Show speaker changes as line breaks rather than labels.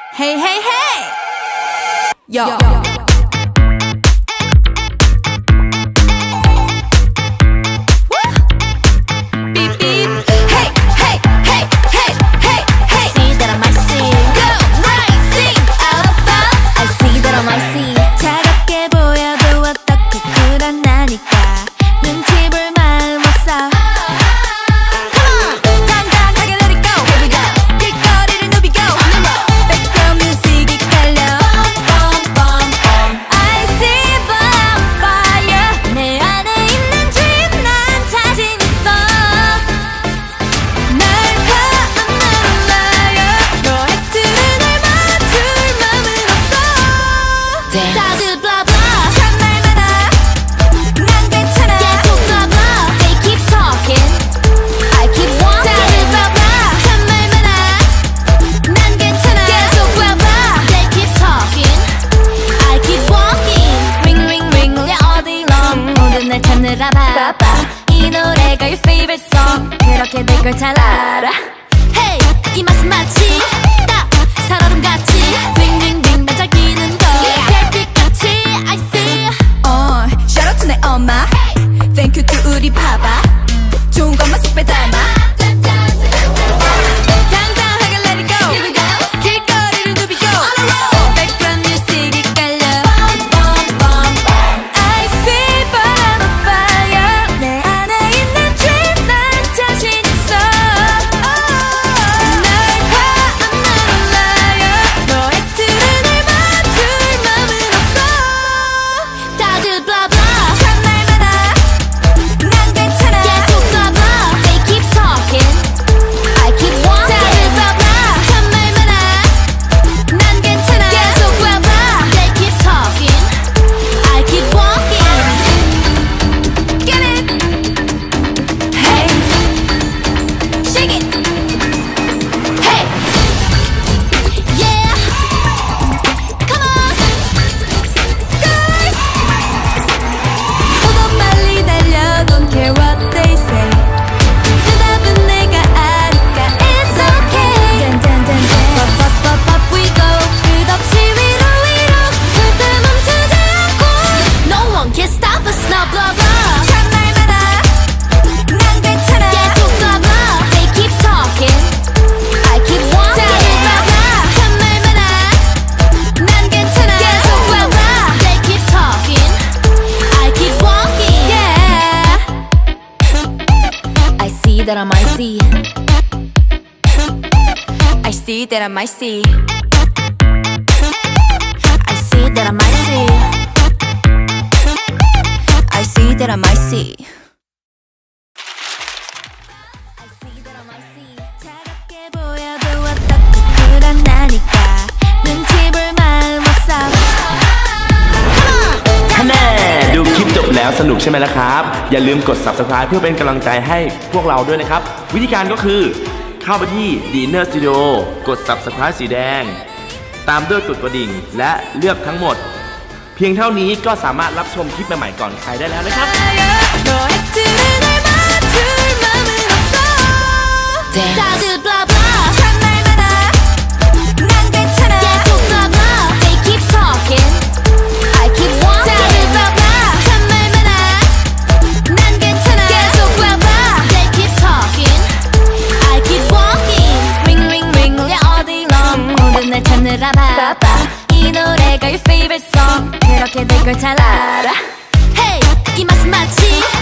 Hey, hey, hey! Yo. Beep, beep. Hey, hey, hey, hey, hey, hey. See that I might see. Go, right, see. Alpha. I see that I might see. 차갑게 보여도 어떻게 쿨한나니까 눈치 볼 마음 없어. 다들 blah blah 참 말마다 난 괜찮아 계속 blah blah They keep talking I keep walking 다들 blah blah 참 말마다 난 괜찮아 계속 blah blah They keep talking I keep walking Ring ring ring 울려 all day long 모든 날 찾느라 바빠 이 노래가 your favorite song 그렇게 될 걸 잘 알아 Hey 이 맛은 마치 딱 살얼음 같이 ring ring ring 반짝이는 거 Shout out to 내 엄마 Thank you to 우리 파파 좋은 것만 쏙 빼닮아 당당하게 let it go Here we go 길거리를 누비고 On a roll Background music이 깔려 I see burn on fire 내 안에 있는 dream 난 자신 있어 널 봐 I'm not a liar 너의 틀을 날 맞출 맘은 없어 다들 blah blah that I might see I see that I might see I see that I might see I see that I might see 차갑게 보여도 어떻게 쿨한나니까 눈치 볼 마음 없어
ดูคลิปจบแล้วสนุกใช่ไหมล่ะครับอย่าลืมกด Subscribe เพื่อเป็นกำลังใจให้พวกเราด้วยนะครับวิธีการก็คือเข้าไปที่ The Inner Studio กด Subscribe สีแดงตามด้วยกดกระดิ่งและเลือกทั้งหมดเพียงเท่านี้ก็สามารถรับชมคลิปใหม่ๆก่อนใครได้แล้วนะครับ
다들 blah blah 참 말마다 난 괜찮아 계속 blah blah They keep talking I keep walking 다들 blah blah 참 말마다 난 괜찮아 계속 blah blah They keep talking I keep walking Ring ring ring 울려 all day long 모든 날 찾느라 바빠 이 노래가 your favorite song 그렇게 될 걸 잘 알아 Hey 이 맛은 마치